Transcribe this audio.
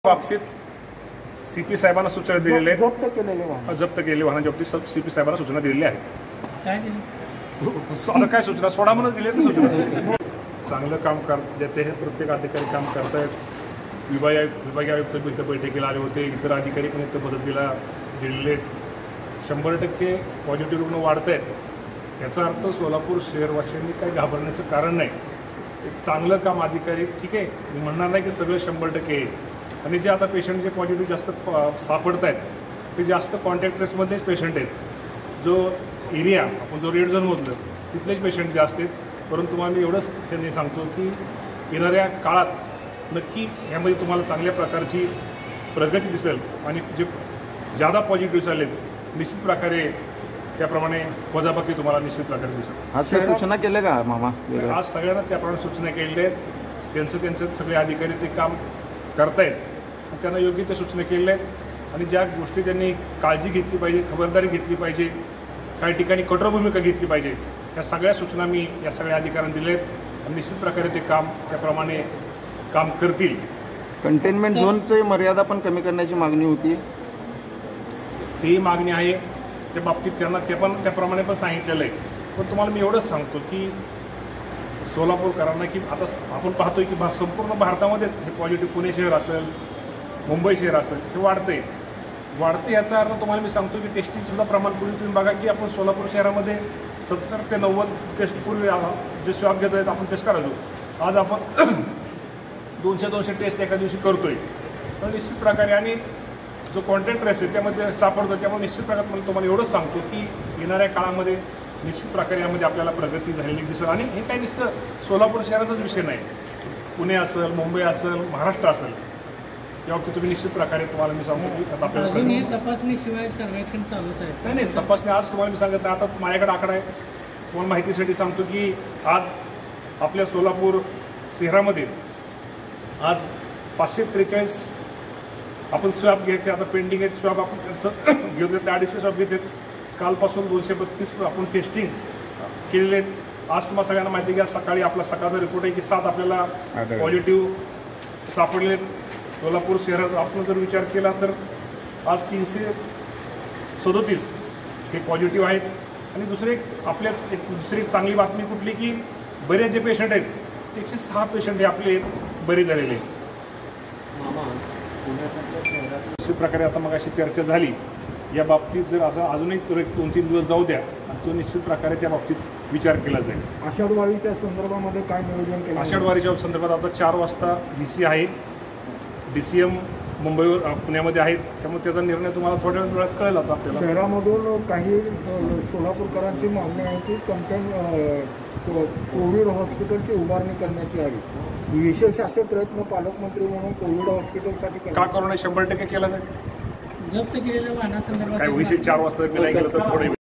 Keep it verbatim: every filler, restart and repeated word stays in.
बाबतीत सीपी साहेबांना सूचना दिलेल्या आहेत. जप्त केलेले वाहन जप्त केलेली वाहनांच्या बाबतीत सीपी साहेबांना सूचना दिलेल्या आहेत. काय दिली आता काय सूचना सोडा म्हणून दिले तर सूचना. चांगलं काम कर देते हे प्रत्येक अधिकारी काम करतायत. विभागीय विभागीय आयुक्त इथं बैठकीला आले होते, इतर अधिकारी पण इथं मदतीला दिलेले. शंभर टक्के पॉझिटिव्ह रुग्ण वाढत आहेत. याचा अर्थ सोलापूर शहरवासियांनी काही घाबरण्याचं कारण नाही. एक चांगलं काम अधिकारी ठीक आहे, मी म्हणणार नाही की सगळं शंभर टक्के आहे. आणि जे आता पेशंट जे पॉझिटिव्ह जास्त सापडत आहेत ते जास्त कॉन्टॅक्ट ट्रेसमध्येच पेशंट आहेत. जो एरिया आपण जो रेड झोनमधलं तिथलेच पेशंट जास्त आहेत. परंतु तुम्हाला मी एवढंच त्यांनी सांगतो की येणाऱ्या काळात नक्की ह्यामध्ये तुम्हाला चांगल्या प्रकारची प्रगती दिसेल आणि जे जादा पॉझिटिव्ह चाललेत निश्चित प्रकारे त्याप्रमाणे वजाबाकी तुम्हाला निश्चित प्रकारे दिसेल. आज काही सूचना केल्या का मामा? आज सगळ्यांना त्याप्रमाणे सूचना केलेल्या आहेत. त्यांचं त्यांचं सगळे अधिकारी ते काम करतायत. त्यांना योग्य त्या सूचना केलेल्या आहेत. आणि ज्या गोष्टी त्यांनी काळजी घेतली पाहिजे, खबरदारी घेतली पाहिजे, काही ठिकाणी कठोर भूमिका घेतली पाहिजे, या सगळ्या सूचना मी या सगळ्या अधिकाऱ्यांना दिल्या आहेत. आणि निश्चित प्रकारे ते काम त्याप्रमाणे काम करतील. कंटेनमेंट झोनची मर्यादा पण कमी करण्याची मागणी होती. तेही मागणी आहे. त्या बाबतीत त्यांना ते पण त्याप्रमाणे पण सांगितलेलं आहे. पण तुम्हाला मी एवढंच सांगतो की सोलापूरकरांना की आता आपण पाहतोय की भा संपूर्ण भारतामध्येच हे पॉझिटिव्ह पुणे शहर असेल, मुंबई शहर असेल, हे वाढतंय वाढते याचा अर्थ तुम्हाला मी सांगतो की टेस्टिंगसुद्धा प्रमाण पूर्वी तुम्ही बघा की आपण सोलापूर शहरामध्ये सत्तर ते नव्वद टेस्ट पूर्वी जे स्वॅब घेत आहेत आपण टेस्ट करायचो. आज आपण दोनशे दोनशे टेस्ट एका दिवशी करतोय. तर निश्चित प्रकारे आणि जो कॉन्टॅक्ट ट्रेस आहे त्यामध्ये सापडतो. त्यामुळे निश्चित प्रकारे मला तुम्हाला एवढंच सांगतो की येणाऱ्या काळामध्ये निश्चित प्रकारे यामध्ये आपल्याला प्रगती झालेली दिसेल. आणि हे काही नुसतं सोलापूर शहराचाच विषय नाही, पुणे असेल, मुंबई असेल, महाराष्ट्र असेल, याबाबतीत तुम्ही निश्चित प्रकारे तुम्हाला मी सांगतो की आता आपल्याला तपासणीशिवाय सर्वेक्षण चालूच आहे. नाही नाही तपासणी आज तुम्हाला मी सांगत नाही. आता माझ्याकडे आकडा आहे, तुम्हाला माहितीसाठी सांगतो की आज आपल्या सोलापूर शहरामध्ये आज पाचशे त्रेचाळीस आपण स्वॅब घ्यायचे आता पेंडिंग आहेत. स्वॅब आपण त्यांचं घेऊन घेतले अडीचशे स्वॅब घेत आहेत. कालपासून दोनशे बत्तीस आपण टेस्टिंग केलेले आहेत. आज तुम्हाला सगळ्यांना माहिती घ्या, सकाळी आपला सकाळचा रिपोर्ट आहे की सात आपल्याला पॉझिटिव्ह सापडले आहेत. सोलापूर शहरात आपण जर विचार केला तर आज तीनशे सदोतीस हे पॉझिटिव्ह आहेत. आणि दुसरे आपल्याच एक दुसरी एक चांगली बातमी कुठली की बरेच जे पेशंट आहेत एकशे सहा पेशंट हे आपले बरे झालेले आहेत. निश्चित प्रकारे आता मग अशी चर्चा झाली या बाबतीत जर असं अजूनही दोन तीन दिवस जाऊ द्या आणि तो निश्चित प्रकारे त्या बाबतीत विचार केला जाईल. आषाढ वारीच्या संदर्भामध्ये काय नियोजन केलं? आषाढ वारीच्या संदर्भात आता चार वाजता व्ही सी आहे, डी सी एम मुंबईवर पुण्यामध्ये आहेत. त्यामुळे त्याचा निर्णय तुम्हाला थोड्या वेळात कळेल. आता आपल्याला शहरामधून काही सोलापूरकरांची मागणी आहे की कंटेन कोविड हॉस्पिटलची उभारणी करण्यात यावी. विशेष असे प्रयत्न पालकमंत्री म्हणून कोविड हॉस्पिटलसाठी का करू नये? शंभर टक्के केला जाईल. जप्त केलेल्या वाहनासंदर्भात काय विषय चार वाजता केला गेलं तर थोडे